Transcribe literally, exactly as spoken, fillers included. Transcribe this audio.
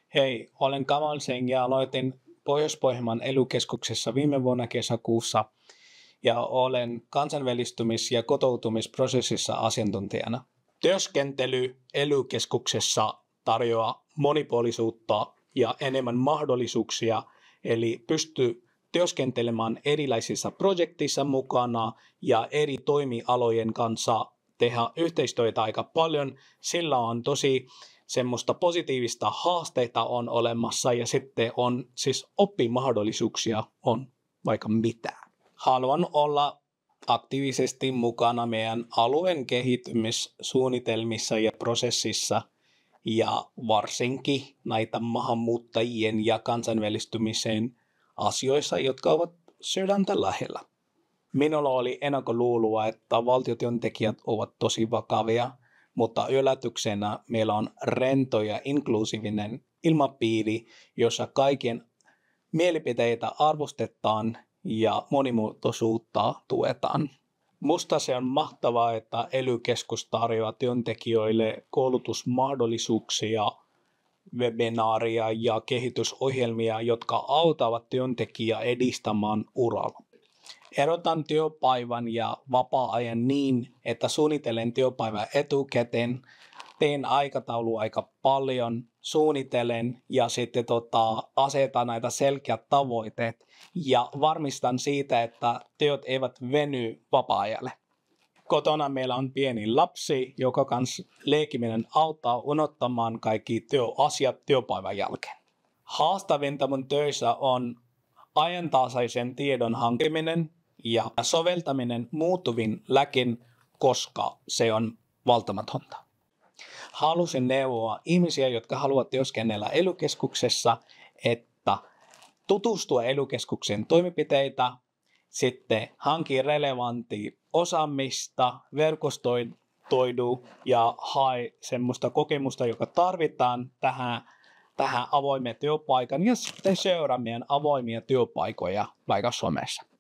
Hei, olen Kamal Singh ja aloitin Pohjois-Pohjanmaan ely-keskuksessa viime vuonna kesäkuussa ja olen kansainvälistymis- ja kotoutumisprosessissa asiantuntijana. Työskentely ely-keskuksessa tarjoaa monipuolisuutta ja enemmän mahdollisuuksia, eli pystyy työskentelemään erilaisissa projekteissa mukana ja eri toimialojen kanssa tehdä yhteistyötä aika paljon. Sillä on tosi semmoista positiivista haasteita on olemassa ja sitten on siis oppimahdollisuuksia on vaikka mitä. Haluan olla aktiivisesti mukana meidän alueen kehittymissuunnitelmissa ja prosessissa ja varsinkin näitä maahanmuuttajien ja kansainvälistymisen asioissa, jotka ovat sydäntä lähellä. Minulla oli ennakkoluuloa, että valtiotyöntekijät ovat tosi vakavia, mutta yllätyksenä meillä on rento ja inklusiivinen ilmapiiri, jossa kaikkien mielipiteitä arvostetaan ja monimuotoisuutta tuetaan. Musta se on mahtavaa, että ely-keskus tarjoaa työntekijöille koulutusmahdollisuuksia, webinaaria ja kehitysohjelmia, jotka auttavat työntekijää edistämään uralla. Erotan työpäivän ja vapaa-ajan niin, että suunnittelen työpäivää etukäteen, teen aikataulua aika paljon, suunnittelen ja sitten tota, asetan näitä selkeät tavoitteet ja varmistan siitä, että työt eivät veny vapaa-ajalle. Kotona meillä on pieni lapsi, joka kanssa leikiminen auttaa unohtamaan kaikki työasiat työpäivän jälkeen. Haastavinta mun töissä on ajantasaisen tiedon hankkiminen ja soveltaminen muuttuviin läkin, koska se on valtamatonta. Halusin neuvoa ihmisiä, jotka haluavat työskennellä ely-keskuksessa, että tutustua ely-keskuksen toimenpiteitä, sitten hanki relevanttia osaamista, verkostoidu ja hae semmoista kokemusta, joka tarvitaan tähän, tähän avoimeen työpaikan ja sitten seuraa meidän avoimia työpaikoja vaikka Suomessa.